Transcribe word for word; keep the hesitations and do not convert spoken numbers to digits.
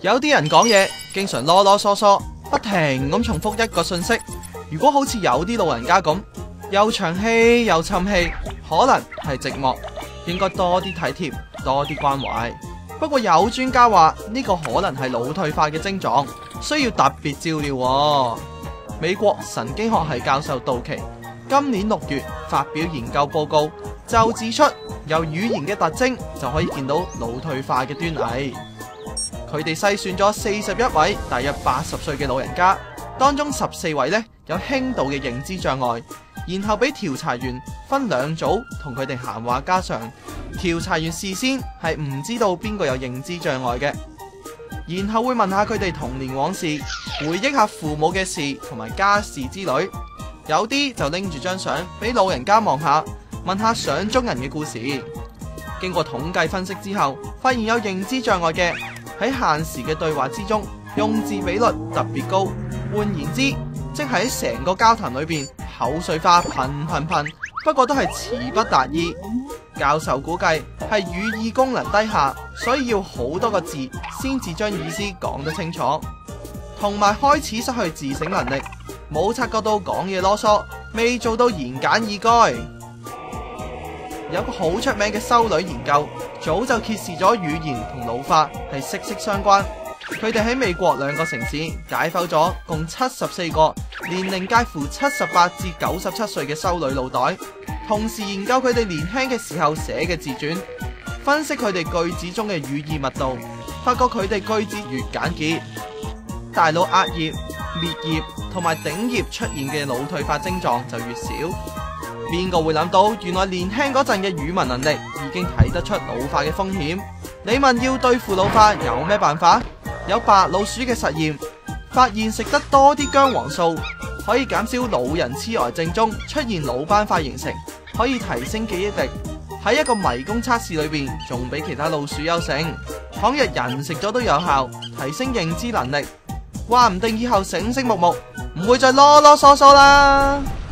有啲人講嘢經常囉囉嗦嗦，不停咁重複一個信息。如果好似有啲老人家咁，又長氣又沉氣，可能係寂寞，應該多啲體貼，多啲關懷。不過有專家話呢個可能係腦退化嘅症狀，需要特別照料喎。美國神經學系教授杜奇今年六月發表研究報告，就指出由語言嘅特徵就可以見到腦退化嘅端倪。佢哋篩選咗四十一位大約八十歲嘅老人家，當中十四位呢有輕度嘅認知障礙，然後俾調查員分兩組同佢哋閒話家常。調查員事先係唔知道邊個有認知障礙嘅，然後會問下佢哋童年往事，回憶下父母嘅事同埋家事之類。有啲就拎住張相俾老人家望下，問下相中人嘅故事。經過統計分析之後，發現有認知障礙嘅喺限時嘅對話之中，用字比率特別高。換言之，即係喺成個交談裏邊口水花噴噴噴，不過都係詞不達意。教授估計係語義功能低下，所以要好多個字先至將意思講得清楚，同埋開始失去自省能力，冇察覺到講嘢囉嗦，未做到言簡意賅。有個好出名嘅修女研究，早就揭示咗語言同老化係息息相關。佢哋喺美國兩個城市解剖咗共七十四個年齡介乎七十八至九十七歲嘅修女腦袋，同時研究佢哋年輕嘅時候寫嘅自傳，分析佢哋句子中嘅語義密度，發覺佢哋句子越簡潔，大腦額葉、顳葉同埋頂葉出現嘅腦退化症狀就越少。邊個會諗到原來年輕嗰陣嘅語文能力已經睇得出老化嘅風險？你問要對付老化有咩辦法？有白老鼠嘅實驗發現，食得多啲薑黃素可以減少老人痴呆症中出現腦斑塊形成，可以提升記憶力。喺一個迷宮測試裏邊，仲比其他老鼠優勝。倘若人食咗都有效，提升認知能力，話唔定以後醒醒目目，唔會再囉囉嗦嗦啦。